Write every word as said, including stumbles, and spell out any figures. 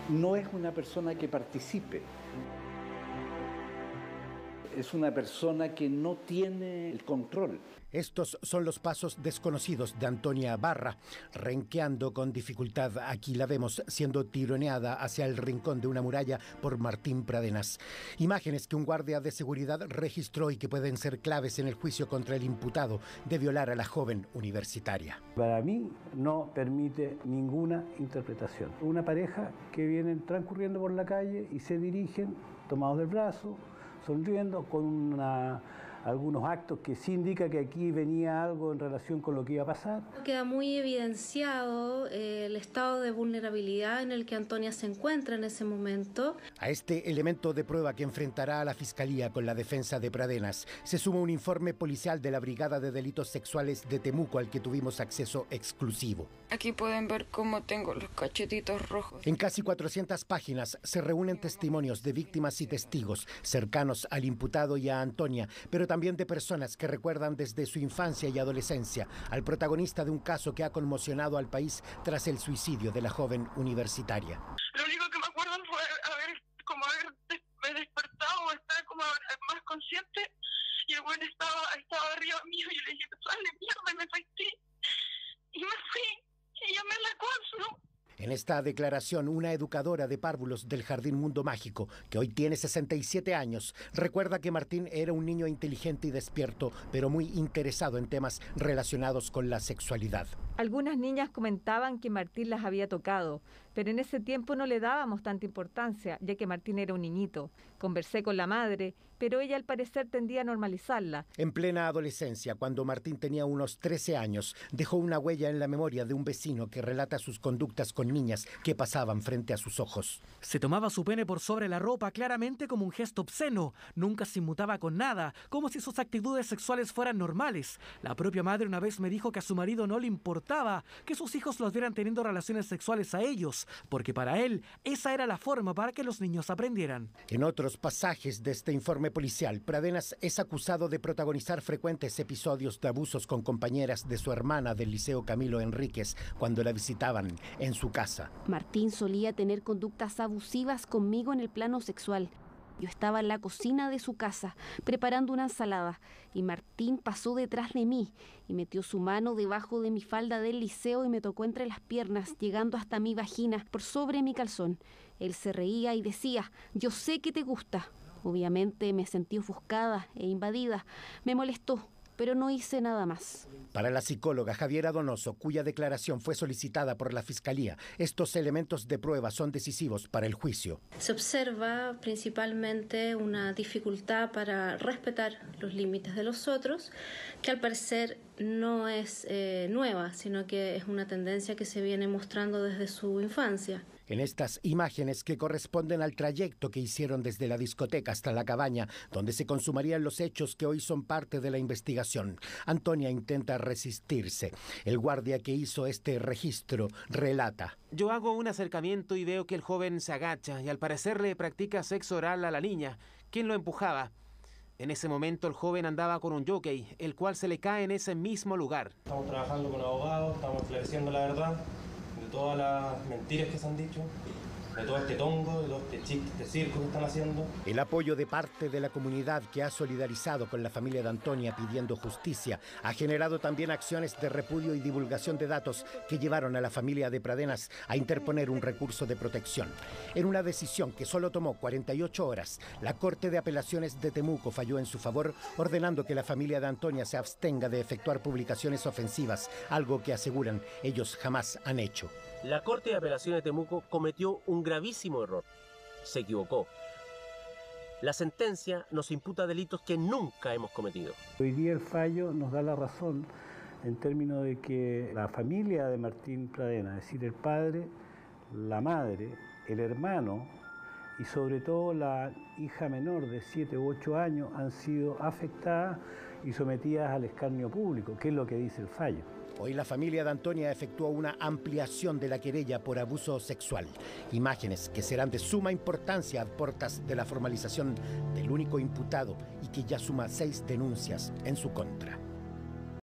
No es una persona que participe. Es una persona que no tiene el control. Estos son los pasos desconocidos de Antonia Barra, renqueando con dificultad. Aquí la vemos siendo tironeada hacia el rincón de una muralla por Martín Pradenas. Imágenes que un guardia de seguridad registró y que pueden ser claves en el juicio contra el imputado de violar a la joven universitaria. Para mí no permite ninguna interpretación. Una pareja que vienen transcurriendo por la calle y se dirigen tomados del brazo, sonriendo, con una, algunos actos que sí indica que aquí venía algo en relación con lo que iba a pasar. Queda muy evidenciado eh, el estado de vulnerabilidad en el que Antonia se encuentra en ese momento. A este elemento de prueba que enfrentará a la Fiscalía con la defensa de Pradenas se suma un informe policial de la Brigada de Delitos Sexuales de Temuco al que tuvimos acceso exclusivo. Aquí pueden ver cómo tengo los cachetitos rojos. En casi cuatrocientas páginas se reúnen testimonios de víctimas y testigos cercanos al imputado y a Antonia, pero también de personas que recuerdan desde su infancia y adolescencia al protagonista de un caso que ha conmocionado al país tras el suicidio de la joven universitaria. Lo único que me acuerdo fue haber, como haber des despertado o estar como más consciente, y el bueno estaba, estaba arriba mío y yo le dije, sale mierda, y me afecté y me fui y llamé a la cónsul. En esta declaración, una educadora de párvulos del Jardín Mundo Mágico, que hoy tiene sesenta y siete años, recuerda que Martín era un niño inteligente y despierto, pero muy interesado en temas relacionados con la sexualidad. Algunas niñas comentaban que Martín las había tocado, pero en ese tiempo no le dábamos tanta importancia, ya que Martín era un niñito. Conversé con la madre, pero ella al parecer tendía a normalizarla. En plena adolescencia, cuando Martín tenía unos trece años, dejó una huella en la memoria de un vecino que relata sus conductas con niñas que pasaban frente a sus ojos. Se tomaba su pene por sobre la ropa claramente como un gesto obsceno. Nunca se inmutaba con nada, como si sus actitudes sexuales fueran normales. La propia madre una vez me dijo que a su marido no le importaba que sus hijos los vieran teniendo relaciones sexuales a ellos, porque para él esa era la forma para que los niños aprendieran. En otros pasajes de este informe policial, Pradenas es acusado de protagonizar frecuentes episodios de abusos con compañeras de su hermana del Liceo Camilo Enríquez cuando la visitaban en su casa. Martín solía tener conductas abusivas conmigo en el plano sexual. Yo estaba en la cocina de su casa preparando una ensalada y Martín pasó detrás de mí y metió su mano debajo de mi falda del liceo y me tocó entre las piernas, llegando hasta mi vagina por sobre mi calzón. Él se reía y decía, yo sé que te gusta. Obviamente me sentí ofuscada e invadida. Me molestó, pero no hice nada más. Para la psicóloga Javiera Donoso, cuya declaración fue solicitada por la Fiscalía, estos elementos de prueba son decisivos para el juicio. Se observa principalmente una dificultad para respetar los límites de los otros, que al parecer no es eh, nueva, sino que es una tendencia que se viene mostrando desde su infancia. En estas imágenes que corresponden al trayecto que hicieron desde la discoteca hasta la cabaña, donde se consumarían los hechos que hoy son parte de la investigación, Antonia intenta resistirse. El guardia que hizo este registro relata. Yo hago un acercamiento y veo que el joven se agacha y al parecer le practica sexo oral a la niña. ¿Quién lo empujaba? En ese momento el joven andaba con un jockey, el cual se le cae en ese mismo lugar. Estamos trabajando con abogados, estamos esclareciendo la verdad de todas las mentiras que se han dicho, de todo este tongo, de todo este chiste, este circo que están haciendo. El apoyo de parte de la comunidad que ha solidarizado con la familia de Antonia pidiendo justicia ha generado también acciones de repudio y divulgación de datos que llevaron a la familia de Pradenas a interponer un recurso de protección. En una decisión que solo tomó cuarenta y ocho horas, la Corte de Apelaciones de Temuco falló en su favor, ordenando que la familia de Antonia se abstenga de efectuar publicaciones ofensivas, algo que aseguran ellos jamás han hecho. La Corte de Apelaciones de Temuco cometió un gravísimo error. Se equivocó. La sentencia nos imputa delitos que nunca hemos cometido. Hoy día el fallo nos da la razón en términos de que la familia de Martín Pradenas, es decir, el padre, la madre, el hermano y sobre todo la hija menor de siete u ocho años han sido afectadas y sometidas al escarnio público, que es lo que dice el fallo. Hoy la familia de Antonia efectuó una ampliación de la querella por abuso sexual. Imágenes que serán de suma importancia a portas de la formalización del único imputado y que ya suma seis denuncias en su contra.